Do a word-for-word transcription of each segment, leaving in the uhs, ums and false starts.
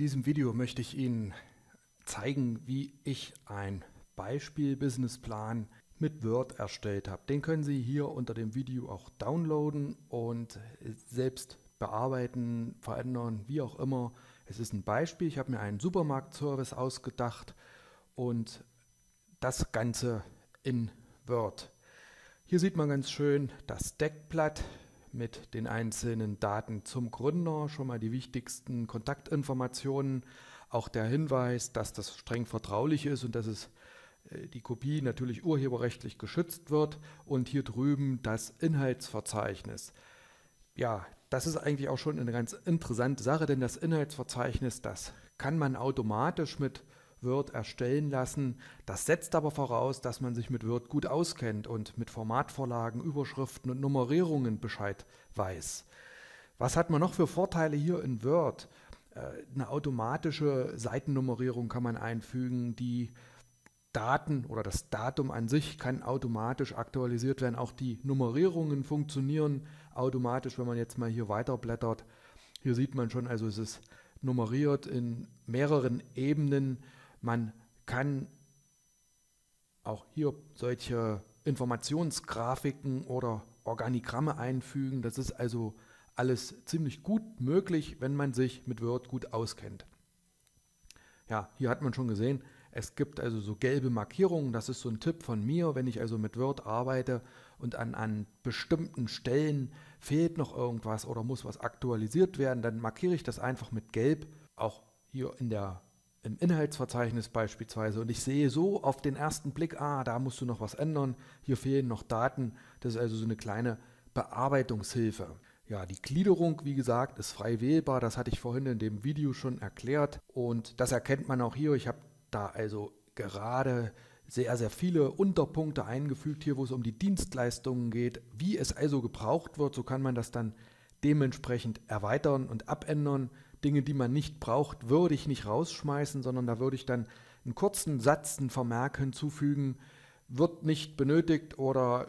diesem Video möchte ich Ihnen zeigen, wie ich einen Beispiel-Businessplan mit Word erstellt habe. Den können Sie hier unter dem Video auch downloaden und selbst bearbeiten, verändern, wie auch immer. Es ist ein Beispiel. Ich habe mir einen Supermarktservice ausgedacht und das Ganze in Word. Hier sieht man ganz schön das Deckblatt mit den einzelnen Daten zum Gründer, schon mal die wichtigsten Kontaktinformationen, auch der Hinweis, dass das streng vertraulich ist und dass es die Kopie natürlich urheberrechtlich geschützt wird, und hier drüben das Inhaltsverzeichnis. Ja, das ist eigentlich auch schon eine ganz interessante Sache, denn das Inhaltsverzeichnis, das kann man automatisch mit Word erstellen lassen. Das setzt aber voraus, dass man sich mit Word gut auskennt und mit Formatvorlagen, Überschriften und Nummerierungen Bescheid weiß. Was hat man noch für Vorteile hier in Word? Eine automatische Seitennummerierung kann man einfügen, die Daten oder das Datum an sich kann automatisch aktualisiert werden. Auch die Nummerierungen funktionieren automatisch, wenn man jetzt mal hier weiterblättert. Hier sieht man schon, also es ist nummeriert in mehreren Ebenen. Man kann auch hier solche Informationsgrafiken oder Organigramme einfügen. Das ist also alles ziemlich gut möglich, wenn man sich mit Word gut auskennt. Ja, hier hat man schon gesehen, es gibt also so gelbe Markierungen. Das ist so ein Tipp von mir, wenn ich also mit Word arbeite und an, an bestimmten Stellen fehlt noch irgendwas oder muss was aktualisiert werden, dann markiere ich das einfach mit Gelb, auch hier in der im Inhaltsverzeichnis beispielsweise, und ich sehe so auf den ersten Blick, ah, da musst du noch was ändern, hier fehlen noch Daten. Das ist also so eine kleine Bearbeitungshilfe. Ja, die Gliederung, wie gesagt, ist frei wählbar, das hatte ich vorhin in dem Video schon erklärt, und das erkennt man auch hier. Ich habe da also gerade sehr, sehr viele Unterpunkte eingefügt, hier wo es um die Dienstleistungen geht, wie es also gebraucht wird. So kann man das dann dementsprechend erweitern und abändern. Dinge, die man nicht braucht, würde ich nicht rausschmeißen, sondern da würde ich dann einen kurzen Satz, einen Vermerk hinzufügen, wird nicht benötigt oder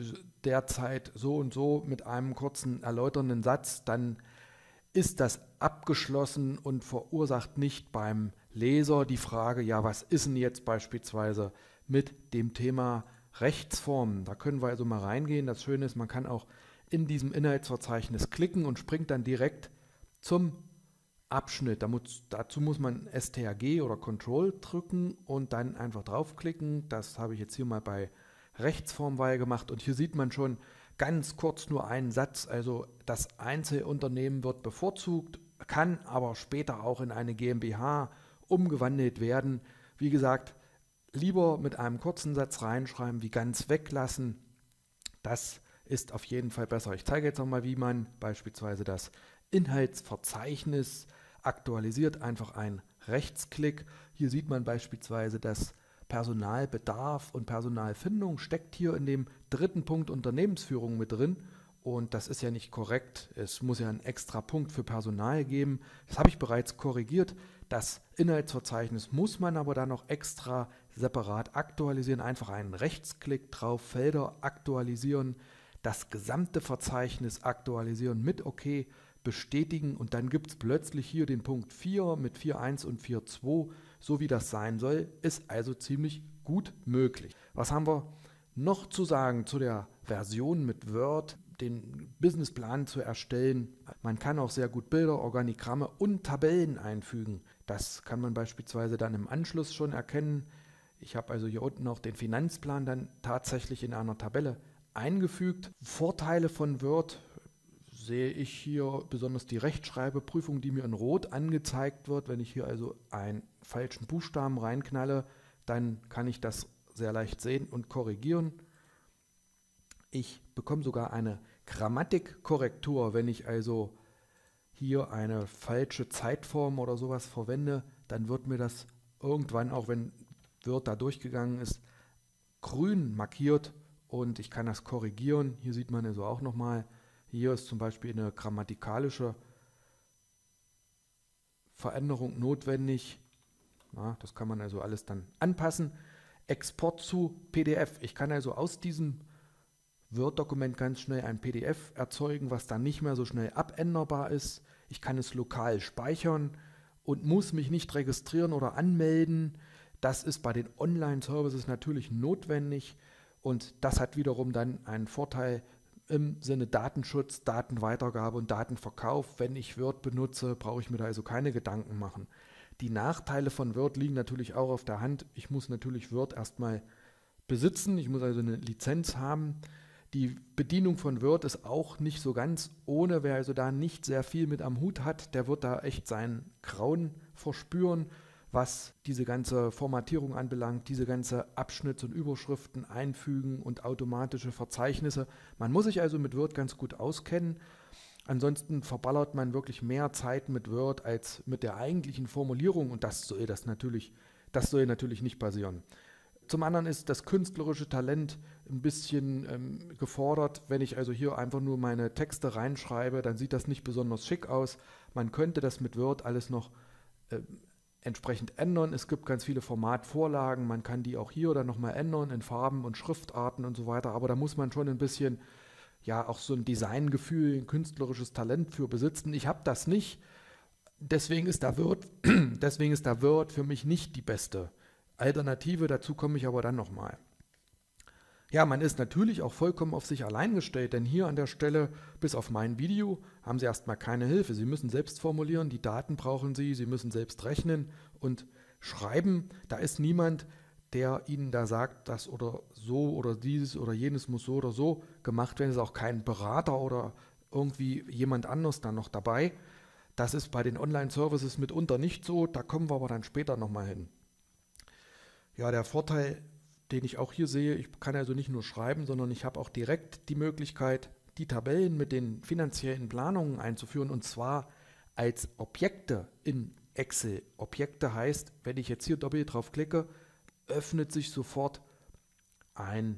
derzeit so und so mit einem kurzen erläuternden Satz, dann ist das abgeschlossen und verursacht nicht beim Leser die Frage, ja, was ist denn jetzt beispielsweise mit dem Thema Rechtsformen? Da können wir also mal reingehen. Das Schöne ist, man kann auch in diesem Inhaltsverzeichnis klicken und springt dann direkt zum Abschnitt. Dazu muss man S T R G oder Control drücken und dann einfach draufklicken. Das habe ich jetzt hier mal bei Rechtsformwahl gemacht, und hier sieht man schon ganz kurz nur einen Satz. Also das Einzelunternehmen wird bevorzugt, kann aber später auch in eine GmbH umgewandelt werden. Wie gesagt, lieber mit einem kurzen Satz reinschreiben, wie ganz weglassen. Das ist auf jeden Fall besser. Ich zeige jetzt nochmal, wie man beispielsweise das Inhaltsverzeichnis aktualisiert. Einfach ein Rechtsklick. Hier sieht man beispielsweise, dass Personalbedarf und Personalfindung steckt hier in dem dritten Punkt Unternehmensführung mit drin. Und das ist ja nicht korrekt. Es muss ja einen extra Punkt für Personal geben. Das habe ich bereits korrigiert. Das Inhaltsverzeichnis muss man aber dann noch extra separat aktualisieren. Einfach einen Rechtsklick drauf, Felder aktualisieren, das gesamte Verzeichnis aktualisieren mit OK, bestätigen, und dann gibt es plötzlich hier den Punkt vier mit vier Punkt eins und vier Punkt zwei, so wie das sein soll. Ist also ziemlich gut möglich. Was haben wir noch zu sagen zu der Version mit Word, den Businessplan zu erstellen? Man kann auch sehr gut Bilder, Organigramme und Tabellen einfügen. Das kann man beispielsweise dann im Anschluss schon erkennen. Ich habe also hier unten auch den Finanzplan dann tatsächlich in einer Tabelle eingefügt. Vorteile von Word sehe ich hier besonders die Rechtschreibprüfung, die mir in Rot angezeigt wird. Wenn ich hier also einen falschen Buchstaben reinknalle, dann kann ich das sehr leicht sehen und korrigieren. Ich bekomme sogar eine Grammatikkorrektur, wenn ich also hier eine falsche Zeitform oder sowas verwende, dann wird mir das irgendwann, auch wenn Word da durchgegangen ist, grün markiert und ich kann das korrigieren. Hier sieht man also auch nochmal, hier ist zum Beispiel eine grammatikalische Veränderung notwendig. Ja, das kann man also alles dann anpassen. Export zu P D F. Ich kann also aus diesem Word-Dokument ganz schnell ein P D F erzeugen, was dann nicht mehr so schnell abänderbar ist. Ich kann es lokal speichern und muss mich nicht registrieren oder anmelden. Das ist bei den Online-Services natürlich notwendig und das hat wiederum dann einen Vorteil im Sinne Datenschutz, Datenweitergabe und Datenverkauf. Wenn ich Word benutze, brauche ich mir da also keine Gedanken machen. Die Nachteile von Word liegen natürlich auch auf der Hand. Ich muss natürlich Word erstmal besitzen, ich muss also eine Lizenz haben. Die Bedienung von Word ist auch nicht so ganz ohne. Wer also da nicht sehr viel mit am Hut hat, der wird da echt seinen Grauen verspüren, was diese ganze Formatierung anbelangt, diese ganze Abschnitts- und Überschriften einfügen und automatische Verzeichnisse. Man muss sich also mit Word ganz gut auskennen. Ansonsten verballert man wirklich mehr Zeit mit Word als mit der eigentlichen Formulierung und das soll das natürlich, das soll natürlich nicht passieren. Zum anderen ist das künstlerische Talent ein bisschen ähm, gefordert. Wenn ich also hier einfach nur meine Texte reinschreibe, dann sieht das nicht besonders schick aus. Man könnte das mit Word alles noch äh, entsprechend ändern. Es gibt ganz viele Formatvorlagen, man kann die auch hier oder nochmal ändern in Farben und Schriftarten und so weiter, aber da muss man schon ein bisschen, ja, auch so ein Designgefühl, ein künstlerisches Talent für besitzen. Ich habe das nicht, deswegen ist da Word, deswegen ist da Word für mich nicht die beste Alternative, dazu komme ich aber dann nochmal. Ja, man ist natürlich auch vollkommen auf sich allein gestellt, denn hier an der Stelle, bis auf mein Video, haben Sie erstmal keine Hilfe. Sie müssen selbst formulieren, die Daten brauchen Sie, Sie müssen selbst rechnen und schreiben. Da ist niemand, der Ihnen da sagt, das oder so oder dieses oder jenes muss so oder so gemacht werden. Es ist auch kein Berater oder irgendwie jemand anders dann noch dabei. Das ist bei den Online-Services mitunter nicht so, da kommen wir aber dann später nochmal hin. Ja, der Vorteil, den ich auch hier sehe, ich kann also nicht nur schreiben, sondern ich habe auch direkt die Möglichkeit, die Tabellen mit den finanziellen Planungen einzuführen und zwar als Objekte in Excel. Objekte heißt, wenn ich jetzt hier doppelt drauf klicke, öffnet sich sofort ein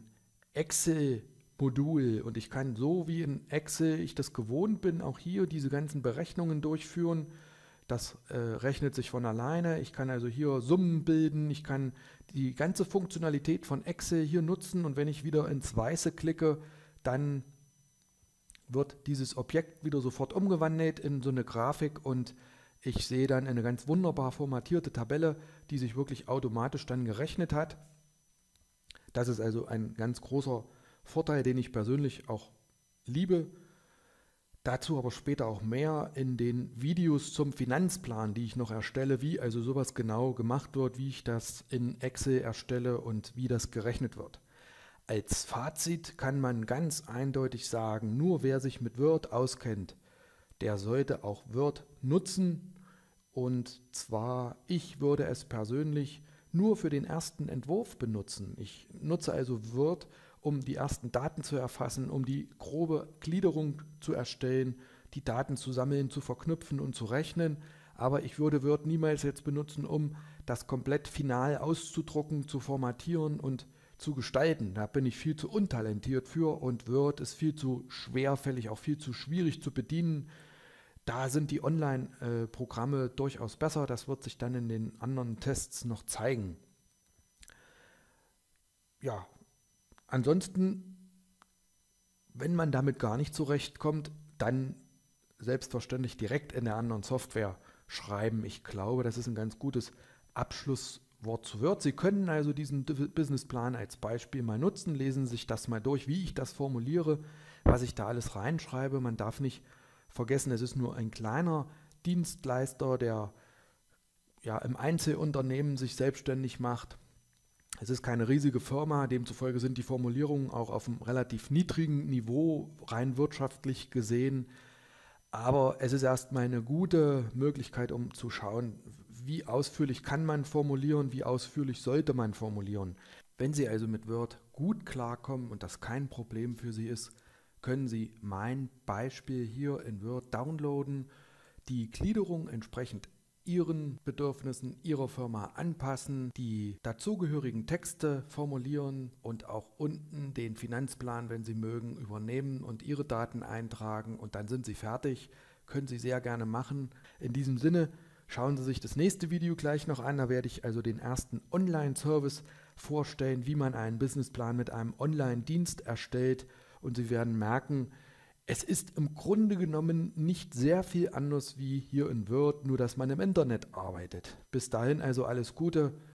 Excel-Modul und ich kann so wie in Excel ich das gewohnt bin, auch hier diese ganzen Berechnungen durchführen. Das äh, rechnet sich von alleine. Ich kann also hier Summen bilden. Ich kann die ganze Funktionalität von Excel hier nutzen und wenn ich wieder ins Weiße klicke, dann wird dieses Objekt wieder sofort umgewandelt in so eine Grafik und ich sehe dann eine ganz wunderbar formatierte Tabelle, die sich wirklich automatisch dann gerechnet hat. Das ist also ein ganz großer Vorteil, den ich persönlich auch liebe. Dazu aber später auch mehr in den Videos zum Finanzplan, die ich noch erstelle, wie also sowas genau gemacht wird, wie ich das in Excel erstelle und wie das gerechnet wird. Als Fazit kann man ganz eindeutig sagen, nur wer sich mit Word auskennt, der sollte auch Word nutzen. Und zwar, ich würde es persönlich nur für den ersten Entwurf benutzen. Ich nutze also Word, um die ersten Daten zu erfassen, um die grobe Gliederung zu erstellen, die Daten zu sammeln, zu verknüpfen und zu rechnen. Aber ich würde Word niemals jetzt benutzen, um das komplett final auszudrucken, zu formatieren und zu gestalten. Da bin ich viel zu untalentiert für und Word ist viel zu schwerfällig, auch viel zu schwierig zu bedienen. Da sind die Online-Programme durchaus besser. Das wird sich dann in den anderen Tests noch zeigen. Ja, ansonsten, wenn man damit gar nicht zurechtkommt, dann selbstverständlich direkt in der anderen Software schreiben. Ich glaube, das ist ein ganz gutes Abschlusswort zu Word. Sie können also diesen Businessplan als Beispiel mal nutzen, lesen sich das mal durch, wie ich das formuliere, was ich da alles reinschreibe. Man darf nicht vergessen, es ist nur ein kleiner Dienstleister, der ja im Einzelunternehmen sich selbstständig macht. Es ist keine riesige Firma, demzufolge sind die Formulierungen auch auf einem relativ niedrigen Niveau, rein wirtschaftlich gesehen. Aber es ist erstmal eine gute Möglichkeit, um zu schauen, wie ausführlich kann man formulieren, wie ausführlich sollte man formulieren. Wenn Sie also mit Word gut klarkommen und das kein Problem für Sie ist, können Sie mein Beispiel hier in Word downloaden, die Gliederung entsprechend Ihren Bedürfnissen Ihrer Firma anpassen, die dazugehörigen Texte formulieren und auch unten den Finanzplan, wenn Sie mögen, übernehmen und Ihre Daten eintragen und dann sind Sie fertig. Können Sie sehr gerne machen. In diesem Sinne schauen Sie sich das nächste Video gleich noch an. Da werde ich also den ersten Online-Service vorstellen, wie man einen Businessplan mit einem Online-Dienst erstellt und Sie werden merken, Es ist im Grunde genommen nicht sehr viel anders wie hier in Word, nur dass man im Internet arbeitet. Bis dahin also alles Gute.